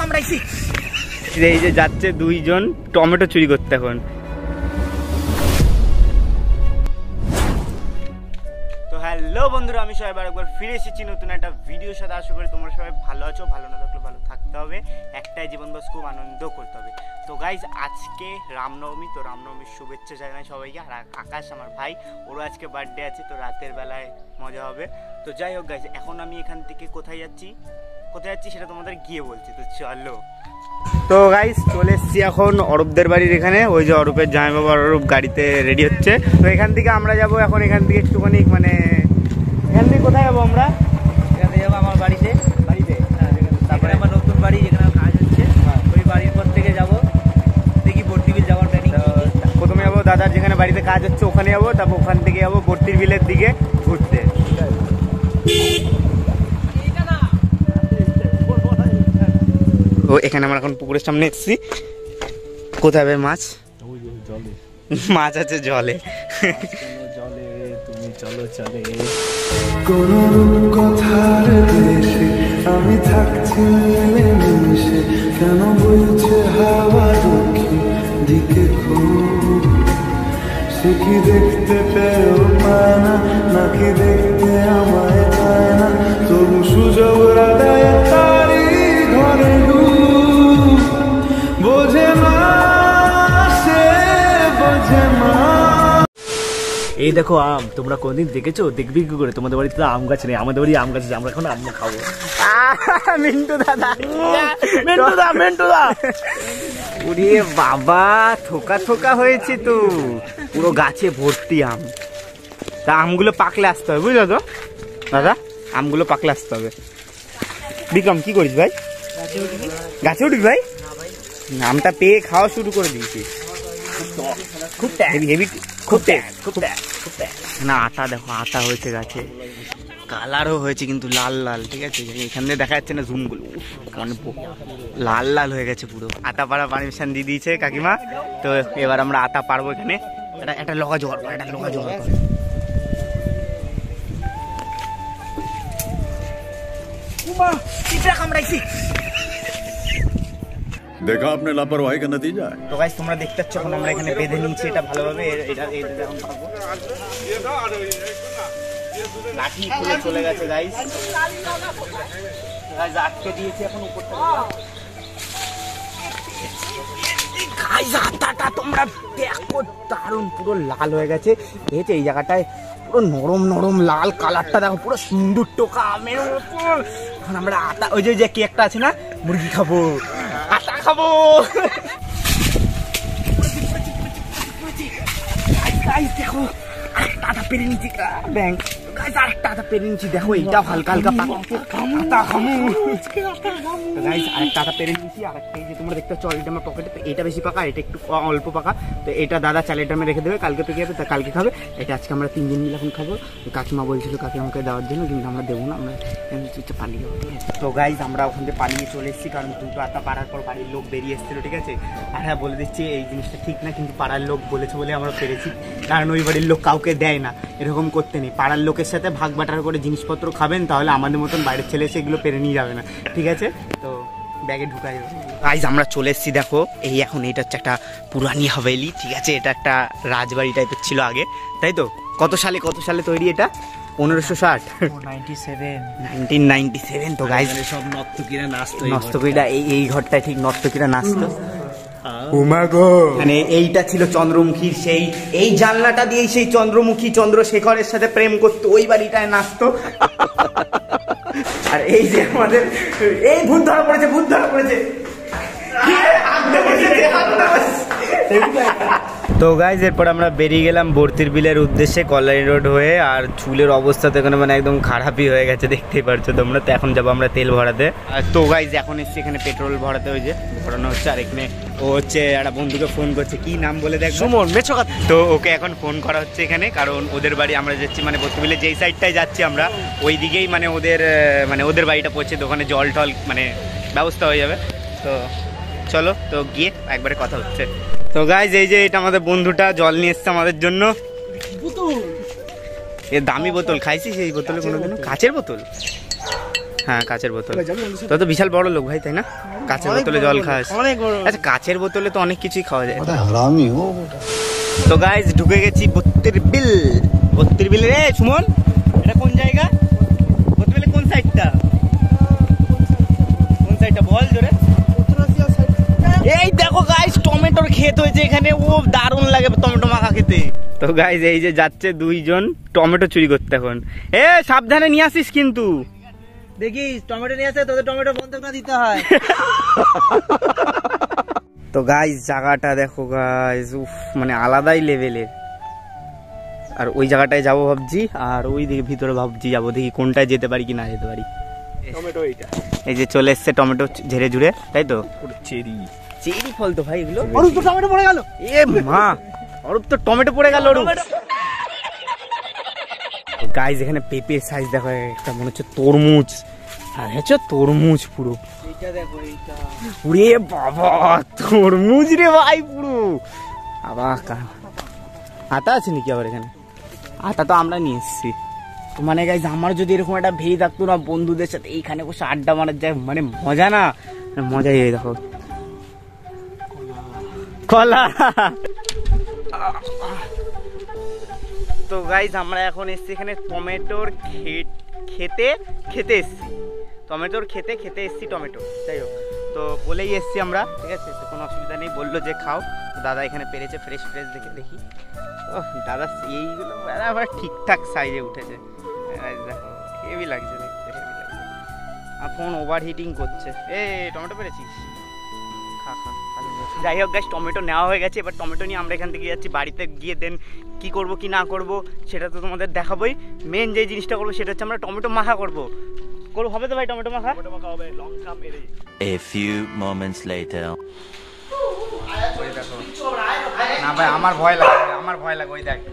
এই যে যাচ্ছে দুইজন টমেটো চুরি করতে এখন। তো হ্যালো বন্ধুরা, আমি সবাই একবার ফিরে এসেছি নতুন একটা ভিডিওর সাথে। আশা করি তোমরা সবাই ভালো আছো, ভালো না থাকলে ভালো থাকতে হবে, একটাই জীবন বাস খুব আনন্দ করতে হবে। তো গাইজ আজকে রামনবমী, তো রামনবমীর শুভেচ্ছা জানাই সবাইকে। আর আকাশ আমার ভাই, ওরও আজকে বার্থডে আছে, তো রাতের বেলায় মজা হবে। তো যাই হোক গাইজ, এখন আমি এখান থেকে কোথায় যাচ্ছি সেটা তোমাদের গিয়ে বলছি, তো চলো। তো গাইজ চলে এসছি এখন অরূপদের বাড়ির এখানে। ওই যে অরূপের জামাই বাবা অরূপ গাড়িতে রেডি হচ্ছে। তো এখান থেকে আমরা যাবো এখন, এখান থেকে একটুখানি মানে এখান থেকে কোথায় যাবো আমরা? এখান থেকে যাবো আমার বাড়িতে। তারপরে আমার নতুন বাড়ি যেখানে কাজ হচ্ছে, ওই বাড়ির পর থেকে যাবো দেখি বর্তি বিল যাওয়ার প্ল্যানিং। প্রথমে যাবো দাদার যেখানে বাড়িতে কাজ হচ্ছে ওখানে যাবো, তারপর ওখান থেকে যাবো বর্তির বিলের দিকে ঘুরতে। ও এখানে আমরা এখন পুকুরের সামনে এসেছি। কোথায় হবে মাছ? মাছ আছে জলে। তুমি চলো চলে কোন কথার দেশে আমি থাকছি মিলেমিশে, কেন বলছে হাওয়া দক্ষিণ দিকে খুব? সে কি দেখতে পেয়েও পায় না, নাকি দেখতে আমায় পায় না? তবু সুযোগ রাধায় তারি ঘরে ডুব, বোঝে না সে, বোঝে না। এই দেখো আম, তোমরা কোনদিন দেখেছো? দেখবি কি করে? তোমাদের বাড়িতে তো আম গাছ নেই, আমাদের বাড়ি আম গাছ আছে, আমরা এখন আম খাবো। মিন্টু দাদা, মেন্টু দা ওরে বাবা, থোকা থোকা হয়েছে তো, পুরো গাছে ভর্তি আম। তা আমগুলো পাকলে আসতে হবে, বুঝলো তো দাদা? আমগুলো পাকলে আসতে হবে। বিক্রম কি করিস ভাই? গাছে উঠবি ভাই? আমটা পেয়ে খাওয়া শুরু করে দিয়েছি। খুব হেভি, খুব না। আটা দেখো, আটা হয়েছে গাছে, কালারও হয়েছে কিন্তু লাল লাল। ঠিক আছে, এখান থেকে দেখা যাচ্ছে না জুমগুলো, মানে লাল লাল হয়ে গেছে পুরো। আটা পাড়া পারমিশন দিয়ে দিয়েছে কাকিমা। তো এবার আমরা আটা পারবো এখানে। একটা লগা জোগাড় করে, একটা লগা জোগাড় করে। देखा आपने लापरवाही का नतीजा है। তো গাইস তোমরা দেখতে পাচ্ছ এখন আমরা এখানে বেঁধে নিয়েছি এটা ভালোভাবে। এটা এখন পারবো। লাঠি খুলে চলে গেছে গাইস। গাইস আটকে দিয়েছি এখন উপরটা। গাইস আটাটা তোমরা দেখো, দারুণ পুরো লাল হয়ে গেছে। দেখেছো এই জায়গাটায় পুরো নরম নরম লাল কালারটা দেখো, পুরো সুন্দর টোকা আমের উপর। এখন আমরা আটা, ওই যে কেকটা আছে না, মুরগি খাবো, আটা খাবো। দেখো আটা পেরে নিচ্ছি, ব্যাংক আরেকটা আটা পেরে নিচ্ছি। দেখো এইটাও হালকা হালকা আটা খামু। আরেকটা আটা পেরে নিচ্ছি। আরেকটা যে তোমরা দেখতে পাচ্ছ অলরেডি আমার পকেটে, তো এটা বেশি পাকা, এটা একটু অল্প পাকা। তো এটা দাদা চালের ড্রামে রেখে দেবে, কালকে পেকে যাবে, তা কালকে খাবে। এটা আজকে আমরা 3 দিন মিলে এখন খাবো। কাকিমা বলছিল কাকি আমাকে দেওয়ার জন্য, কিন্তু আমরা দেবো না, আমরা পালিয়ে যাবো। ঠিক আছে, তো গাইজ আমরা ওখান থেকে পালিয়ে চলে এসেছি, কারণ দুটো আটা পাড়ার পর বাড়ির লোক বেরিয়ে এসেছিলো। ঠিক আছে, আর হ্যাঁ বলে দিচ্ছি এই জিনিসটা ঠিক না, কিন্তু পাড়ার লোক বলেছে বলে আমরা পেরেছি। কারণ ওই বাড়ির লোক কাউকে দেয় না, এরকম করতে নেই। পাড়ার লোকের সাথে ভাগ বাটার করে জিনিসপত্র খাবেন, তাহলে আমাদের মতন বাইরের ছেলে এসে এগুলো পেরে নিয়ে যাবে না। ঠিক আছে, তো ব্যাগে ঢুকাই যাবে। গাইজ আমরা চলে এসেছি, দেখো এই এখন এটা হচ্ছে একটা পুরানি হাভেলি। ঠিক আছে, এটা একটা রাজবাড়ি টাইপের ছিল আগে, তাই তো? কত সালে তৈরি এটা? 1560, 1997। তো গাইজ সব নর্তকীরা নাচতো, নর্তকীরা এই ঘরটায় ঠিক নর্তকীরা নাচতো। মানে এইটা ছিল চন্দ্রমুখীর সেই, এই জানলাটা দিয়ে সেই চন্দ্রমুখী চন্দ্রশেখরের সাথে প্রেম করতো, ওই বাড়িটায় নাচতো। আর এই যে আমাদের এই ভূত ধরা পড়েছে। তো গাইজ এরপর আমরা বেরিয়ে গেলাম বর্তির বিলের উদ্দেশ্যে কল্যাণী রোড হয়ে। আর চুলের অবস্থা তো এখানে মানে একদম খারাপই হয়ে গেছে, দেখতেই পারছো তোমরা। তো এখন যাবো আমরা তেল ভরাতে। আর তো গাইজ এখন এসছি এখানে পেট্রোল ভরাতে, ওই যে ভরানো হচ্ছে। আর এখানে ও হচ্ছে একটা বন্ধুকে ফোন করছে, কি নাম বলে দেখ, সুমন মেছকা। তো ওকে এখন ফোন করা হচ্ছে এখানে, কারণ ওদের বাড়ি আমরা যাচ্ছি, মানে বর্তি বিলের যেই সাইডটায় যাচ্ছি আমরা ওই দিকেই মানে ওদের বাড়িটা পড়ছে। তো ওখানে জল টল মানে ব্যবস্থা হয়ে যাবে। তো চলো, তো গিয়ে একবারে কথা হচ্ছে। তো গাইজ এই যে এটা আমাদের বন্ধুটা জল নিয়ে এসছে আমাদের জন্য। এ দামি বোতল, খাইছিস এই বোতলে কোনোদিন? কাচের বোতল। হ্যাঁ কাচের বোতল। তো বিশাল বড় লোক ভাই, তাই না? কাচের বোতলে জল খাস? আচ্ছা কাচের বোতলে তো অনেক কিছুই খাওয়া যায়। তো গাইস ঢুকে গেছি বত্তির বিল রে। সুমন এটা কোন জায়গা? বত্তির বিলে কোন সাইডটা বল জোরে। এই দেখো গাইস টমেটোর ক্ষেত হয়েছে এখানে, ও দারুণ লাগে টমেটো মাখা খেতে। তো গাইস এই যে যাচ্ছে দুইজন টমেটো চুরি করতে এখন। এ সাবধানে নিয়ে আসিস কিন্তু। দেখিস টমেটো নিয়ে আসে, তোদের টমেটো বন্ধক না দিতে হয়। তো গাইস জায়গাটা দেখো গাইস, উফ মানে আলাদাই লেভেলের। আর ওই জায়গাটায় যাবো ভাবছি, আর ওই দিকে ভিতরে ভাবছি যাবো, দেখি কোনটায় যেতে পারি কি না যেতে পারি। টমেটো এইটা এই যে চলে এসছে টমেটো ঝেড়ে ঝুড়ে, তাই তো? চেরি ফল তো ভাই এগুলো। অরূপ তো টমেটো পড়ে গেল। এ মা, অরূপ তো টমেটো পড়ে গেল। অরূপ গাইস এখানে পেঁপের সাইজ দেখো, একটা মনে হচ্ছে তরমুজ। আর হচ্ছে তরমুজ পুরো। এইটা দেখো এইটা। ওরে বাবা তরমুজ রে ভাই পুরো। আবার আটা আছে নাকি আবার এখানে? আটা তো আমরা নিয়ে এসেছি। মানে গাইস আমার যদি এরকম একটা ভেই থাকতো না বন্ধুদের সাথে এইখানে বসে আড্ডা মারার যায়, মানে মজা না মজাই। এই দেখো কলা। তো গাইস আমরা এখন এসেছি এখানে টমেটোর খেতে এসেছি, টমেটোর খেতে এসেছি টমেটো। যাই হোক তো বলেই এসেছি আমরা, ঠিক আছে কোনো অসুবিধা নেই। বললো যে খাও, দাদা এখানে পেরেছে ফ্রেশ দেখে দেখি। ও দাদা এইগুলো আবার ঠিকঠাক সাইজে উঠেছে, দেখো হেভি লাগছে দেখতে, হেভি লাগছে। আর ফোন ওভার হিটিং করছে। এ টমেটো পেরেছিস? খা। যাই হোক গাইস টমেটো নেওয়া হয়ে গেছে, এবার টমেটো নিয়ে আমরা এখান থেকে যাচ্ছি বাড়িতে গিয়ে দেন কি করব কি না করব সেটা তো তোমাদের দেখাবোই। মেন যে জিনিসটা করবো সেটা হচ্ছে আমরা টমেটো মাখা করবো। হবে তো ভাই টমেটো মাখা? হবে লঙ্কা মেরে। A few moments later. না ভাই আমার ভয় লাগে, ওই দেখ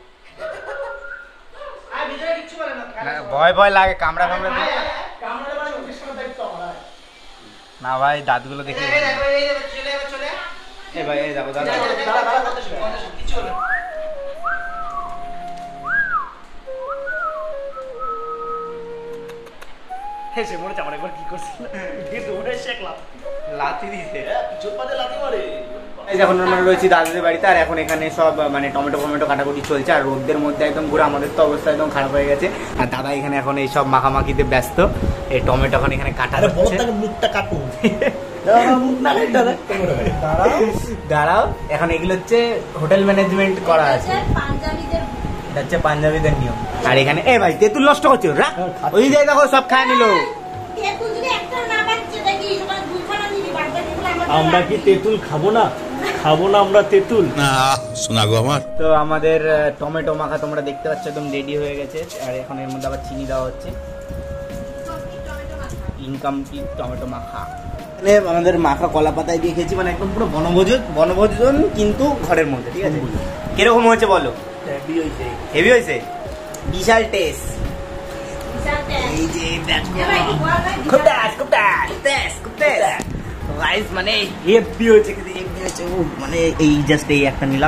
ভয় লাগে কামড়া না ভাই, দাঁতগুলো দেখে। এ ভাই এই দেখো দাদা হেসে মনে হচ্ছে আমার একবার কি করছিল, লাথি দিছে। এখন আমরা রয়েছি দাদাদের বাড়িতে, আর এখন এখানে সব মানে টমেটো কাটাকুটি চলছে। আর রোদের মধ্যে একদম পুরো আমাদের তো অবস্থা একদম খারাপ হয়ে গেছে। আর দাদা এখানে এখন এই সব মাখামাখিতে ব্যস্ত। এই টমেটো এখন এখানে কাটা হচ্ছে। মুখটা কাটুন। দাঁড়াও এখন এগুলো হচ্ছে হোটেল ম্যানেজমেন্ট করা আছে, এটা হচ্ছে পাঞ্জাবিদের নিয়ম। আর এখানে এ ভাই তেঁতুল নষ্ট করছে ওরা, ওই যে দেখো সব খায় নিল। আমরা কি তেঁতুল খাবো না আমরা তেঁতুল না শোনা গো আমার। তো আমাদের টমেটো মাখা তোমরা দেখতে পাচ্ছ একদম রেডি হয়ে গেছে। আর এখন এর মধ্যে আবার চিনি দেওয়া হচ্ছে। ইনকমপ্লিট টমেটো মাখা। আমাদের মাখা কলা পাতায় দিয়ে খেয়েছি, মানে একদম পুরো বনভোজন কিন্তু ঘরের মধ্যে, ঠিক আছে? কিরকম হয়েছে বলো? হেভি হয়েছে, বিশাল টেস্ট। এই যে খুব রাইস মানে হেভি হয়েছে, মানে এই জাস্ট এই একটা নিলাম।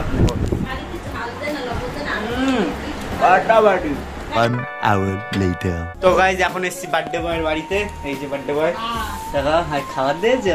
বাটাবাটি। 1 hour later. তো গাইজ এখন এসেছি বার্থডে বয়ের বাড়িতে। এই যে বার্থডে বয়, দাদা হাই খাবার দিয়েছে।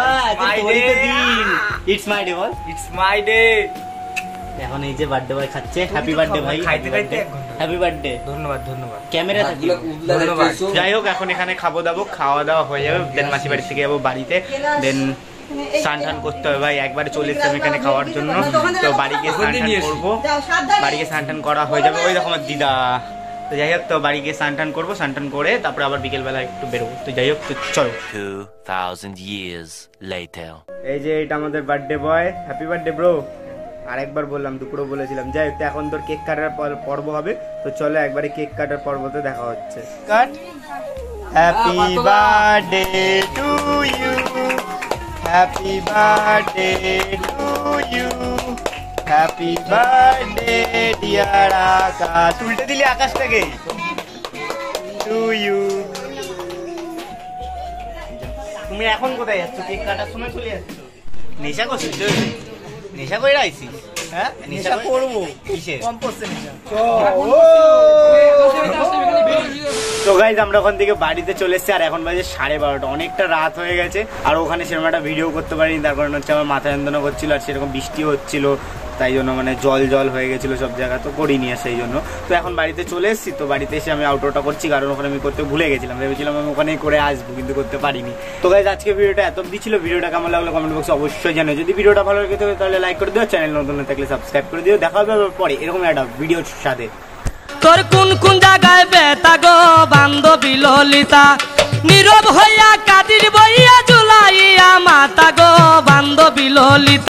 ইটস মাই ডে বল, ইটস মাই ডে। এখন এই যে বার্থডে বয় খাচ্ছে। হ্যাপি বার্থডে ভাই, হ্যাপি বার্থডে। ধন্যবাদ ক্যামেরা থাকলে। যাই হোক এখন এখানে খাওয়া দাওয়া হয়ে যাবে, দেন মাসি বাড়ি থেকে যাবো বাড়িতে, দেন স্নান টান করতে হবে ভাই। একবারে চলে এসেছি এখানে খাওয়ার জন্য। তো বাড়ি গিয়ে স্নান টান করবো, বাড়ি গিয়ে স্নান টান করা হয়ে যাবে। ওই দেখো আমার দিদা। তো যাই হোক তো বাড়ি গিয়ে স্নান টান করবো, স্নান টান করে তারপরে আবার বিকেলবেলা একটু বেরোবো। তো যাই হোক তো চলো। 2000 years later. এই যে এটা আমাদের birthday boy. Happy birthday bro. আরেকবার বললাম, দুপুরও বলেছিলাম। যাই হোক এখন তোর কেক কাটার পর্ব হবে, তো চলো একবারে কেক কাটার পর্বতে দেখা হচ্ছে। Cut. Happy birthday to you, happy birthday to you, happy birthday dear Akash. উল্টে দিলি আকাশটাকে। To you. তুমি এখন কোথায় যাচ্ছ? কেক কাটার সময় চলে যাচ্ছ? নেশা করছিস? নেশা করে আইছিস? হ্যাঁ নেশা করবো কিসে কম পড়ছে নেশা তো গাইজ আমরা ওখান থেকে বাড়িতে চলে এসেছি আর এখন বাজে 12:30 অনেকটা রাত হয়ে গেছে আর ওখানে সেরকম একটা ভিডিও করতে পারিনি তার কারণ হচ্ছে আমার মাথা যন্ত্রণা করছিল আর সেরকম বৃষ্টি হচ্ছিল তাই জন্য মানে জল জল হয়ে গেছিলো সব জায়গা তো করিনি আর সেই জন্য তো এখন বাড়িতে চলে এসেছি তো বাড়িতে এসে আমি আউটডোরটা করছি কারণ ওখানে আমি করতে ভুলে গেছিলাম ভেবেছিলাম আমি ওখানেই করে আসবো কিন্তু করতে পারিনি তো গাইজ আজকে ভিডিওটা এত অবধি ছিল ভিডিওটা কেমন লাগলো কমেন্ট বক্সে অবশ্যই জানো যদি ভিডিওটা ভালো লাগে তাহলে লাইক করে দিও চ্যানেল নতুন থাকলে সাবস্ক্রাইব করে দিও দেখা হবে পরে এরকম একটা ভিডিওর সাথে তোর কোন কোন জায়গায় বেতা গো বান্ধবী ললিতা নীরব হইয়া কাদির বইয়া জুলাইয়া মাতা গো বান্ধবী ললিতা